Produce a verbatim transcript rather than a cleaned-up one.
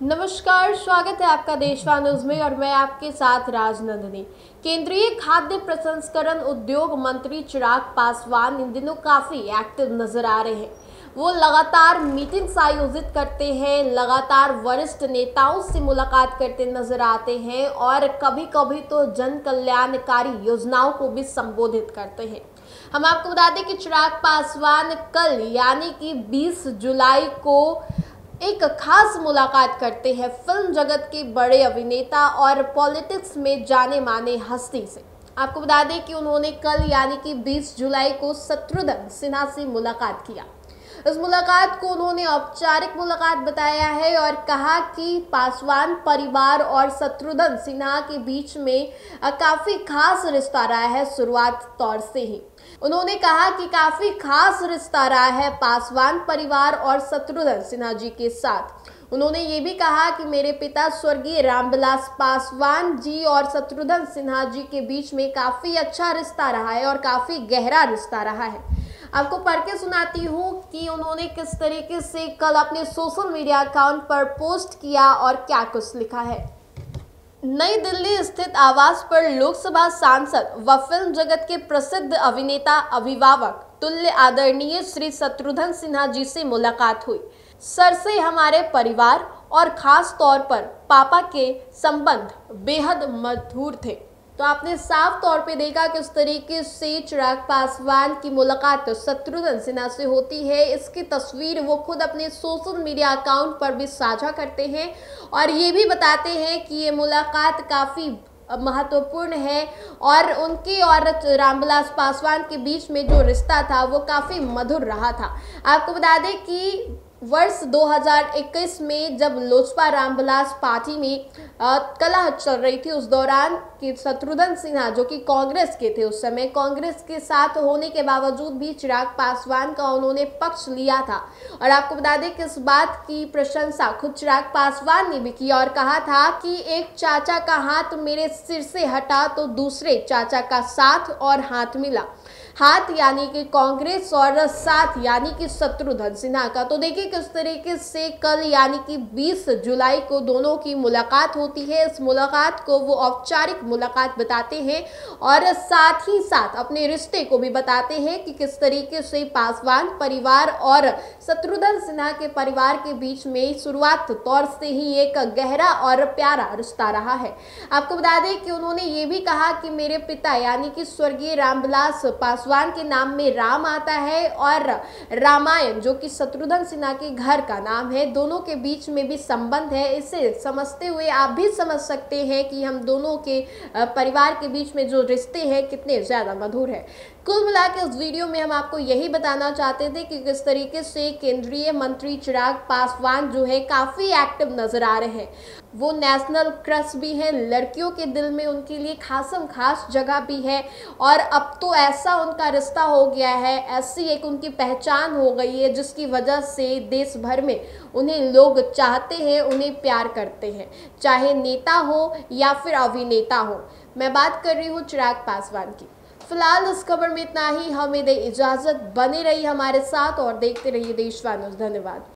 नमस्कार, स्वागत है आपका देशवान न्यूज में और मैं आपके साथ राजनंदिनी। केंद्रीय खाद्य प्रसंस्करण उद्योग मंत्री चिराग पासवान इन दिनों काफी एक्टिव नजर आ रहे हैं। वो लगातार मीटिंग्स आयोजित करते हैं, लगातार वरिष्ठ नेताओं से मुलाकात करते नजर आते हैं और कभी कभी तो जन कल्याणकारी योजनाओं को भी संबोधित करते हैं। हम आपको बता दें कि चिराग पासवान कल यानी कि बीस जुलाई को एक खास मुलाकात करते हैं फिल्म जगत के बड़े अभिनेता और पॉलिटिक्स में जाने माने हस्ती से। आपको बता दें कि उन्होंने कल यानी कि बीस जुलाई को शत्रुघ्न सिन्हा से मुलाकात किया। इस मुलाकात को उन्होंने औपचारिक मुलाकात बताया है और कहा कि पासवान परिवार और शत्रुघ्न सिन्हा के बीच में काफी खास रिश्ता रहा है। शुरुआत तौर से ही उन्होंने कहा कि काफी खास रिश्ता रहा है पासवान परिवार और शत्रुघ्न सिन्हा जी के साथ। उन्होंने ये भी कहा कि मेरे पिता स्वर्गीय रामविलास पासवान जी और शत्रुघ्न सिन्हा जी के बीच में काफी अच्छा रिश्ता रहा है और काफी गहरा रिश्ता रहा है। आपको पढ़ के सुनाती हूँ कि उन्होंने किस तरीके से कल अपने सोशल मीडिया अकाउंट पर पोस्ट किया और क्या कुछ लिखा है। नई दिल्ली स्थित आवास पर लोकसभा सांसद व फिल्म जगत के प्रसिद्ध अभिनेता अभिभावक तुल्य आदरणीय श्री शत्रुघ्न सिन्हा जी से मुलाकात हुई। सर से हमारे परिवार और खास तौर पर पापा के संबंध बेहद मधुर थे। तो आपने साफ तौर पे देखा किस तरीके से चिराग पासवान की मुलाकात शत्रुघ्न सिन्हा से होती है। इसकी तस्वीर वो खुद अपने सोशल मीडिया अकाउंट पर भी साझा करते हैं और ये भी बताते हैं कि ये मुलाकात काफ़ी महत्वपूर्ण है और उनके और रामविलास पासवान के बीच में जो रिश्ता था वो काफ़ी मधुर रहा था। आपको बता दें कि वर्ष दो हज़ार इक्कीस में जब लोजपा रामविलास पार्टी में कलह चल रही थी, उस दौरान कि शत्रुघ्न सिन्हा जो कि कांग्रेस के थे, उस समय कांग्रेस के साथ होने के बावजूद भी चिराग पासवान का उन्होंने पक्ष लिया था। और आपको बता दें कि इस बात की प्रशंसा खुद चिराग पासवान ने भी की और कहा था कि एक चाचा का हाथ मेरे सिर से हटा तो दूसरे चाचा का साथ और हाथ मिला। हाथ यानी कि कांग्रेस और साथ यानी कि शत्रुघ्न सिन्हा का। तो देखिए किस तरीके से कल यानी कि बीस जुलाई को दोनों की मुलाकात होती है। इस मुलाकात को वो औपचारिक मुलाकात बताते हैं और साथ ही साथ अपने रिश्ते को भी बताते हैं कि किस तरीके से पासवान परिवार और शत्रुघ्न सिन्हा के परिवार के बीच में शुरुआत तौर से ही एक गहरा और प्यारा रिश्ता रहा है। आपको बता दें कि उन्होंने ये भी कहा कि मेरे पिता यानी कि स्वर्गीय रामविलास पासवान के नाम में राम आता है और रामायण जो कि शत्रुघ्न सिन्हा के घर का नाम है, दोनों के बीच में भी संबंध है। इसे समझते हुए आप भी समझ सकते हैं कि हम दोनों के परिवार के बीच में जो रिश्ते हैं कितने ज़्यादा मधुर है। कुल मिला के इस वीडियो में हम आपको यही बताना चाहते थे कि किस तरीके से केंद्रीय मंत्री चिराग पासवान जो है काफ़ी एक्टिव नजर आ रहे हैं। वो नेशनल क्रश भी है, लड़कियों के दिल में उनके लिए खासम खास जगह भी है और अब तो ऐसा उनका रिश्ता हो गया है, ऐसी एक उनकी पहचान हो गई है जिसकी वजह से देश भर में उन्हें लोग चाहते हैं, उन्हें प्यार करते हैं, चाहे नेता हो या फिर अभिनेता हो। मैं बात कर रही हूँ चिराग पासवान की। फिलहाल इस खबर में इतना ही। हमें दे इजाज़त, बने रहिए हमारे साथ और देखते रहिए देशवान न्यूज़। धन्यवाद।